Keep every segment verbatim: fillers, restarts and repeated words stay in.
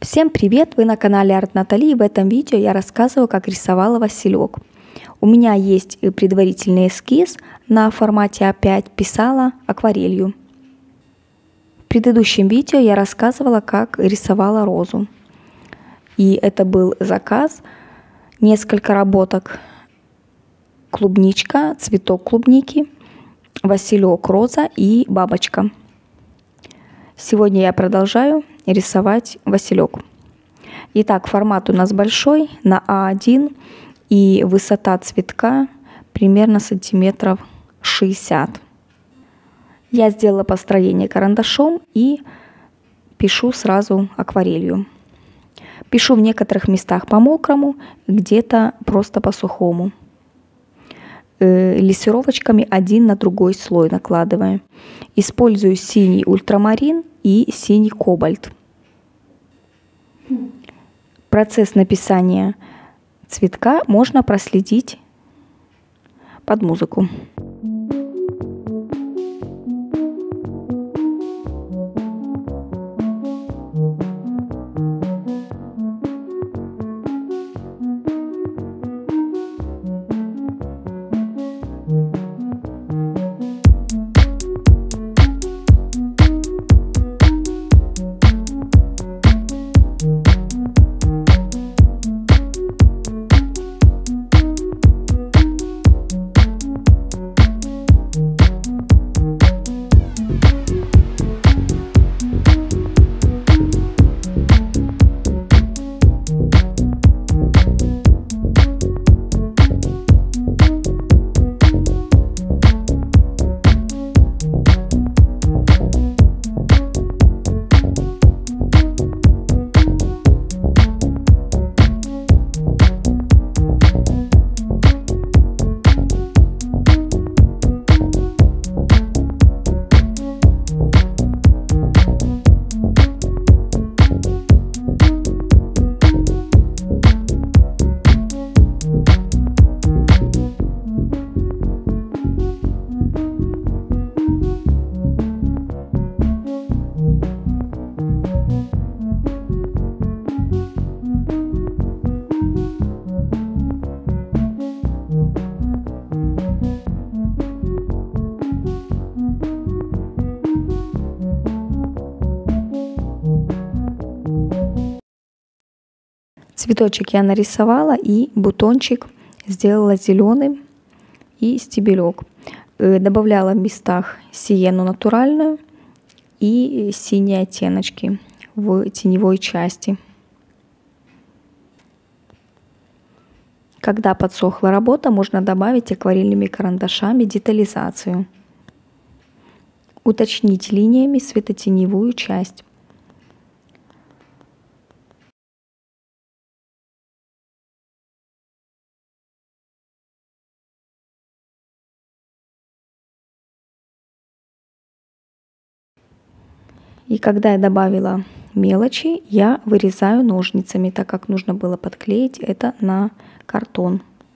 Всем привет! Вы на канале Арт Натали, и в этом видео я рассказываю, как рисовала василек. У меня есть предварительный эскиз на формате а пять, писала акварелью. В предыдущем видео я рассказывала, как рисовала розу. И это был заказ, несколько работок: клубничка, цветок клубники, василек, роза и бабочка. Сегодня я продолжаю рисовать василек. Итак, формат у нас большой, на а один, и высота цветка примерно сантиметров шестьдесят. Я сделала построение карандашом и пишу сразу акварелью. Пишу в некоторых местах по-мокрому, где-то просто по-сухому. Э, лессировочками один на другой слой накладываю. Использую синий ультрамарин и синий кобальт. Процесс написания цветка можно проследить под музыку. Цветочек я нарисовала, и бутончик сделала зеленым и стебелек. Добавляла в местах сиену натуральную и синие оттеночки в теневой части. Когда подсохла работа, можно добавить акварельными карандашами детализацию. Уточнить линиями светотеневую часть. И когда я добавила мелочи, я вырезаю ножницами, так как нужно было подклеить это на картон.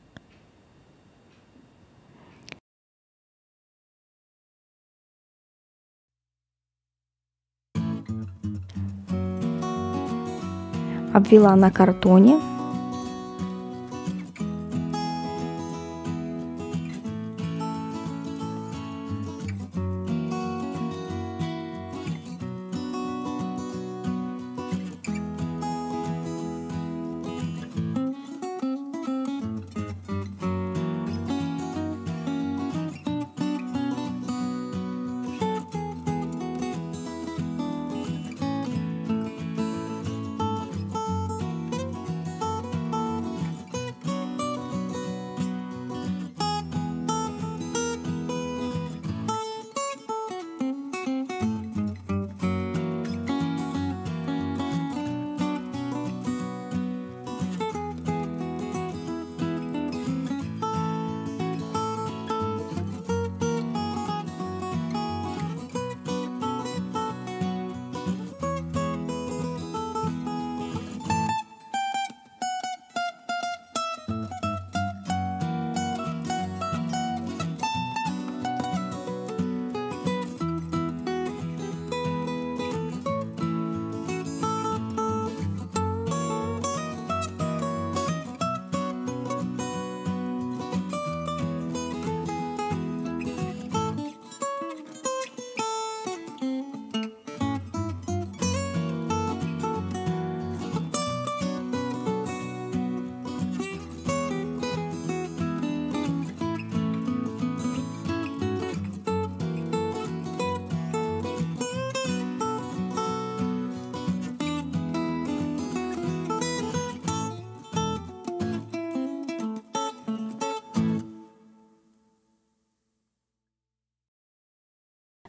Обвела на картоне.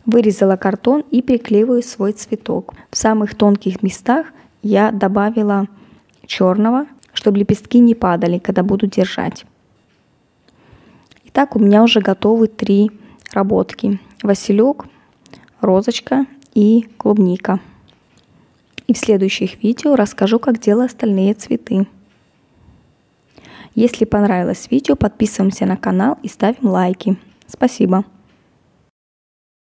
Вырезала картон и приклеиваю свой цветок. В самых тонких местах я добавила черного, чтобы лепестки не падали, когда буду держать. Итак, у меня уже готовы три работки: василек, розочка и клубника. И в следующих видео расскажу, как делаю остальные цветы. Если понравилось видео, подписываемся на канал и ставим лайки. Спасибо.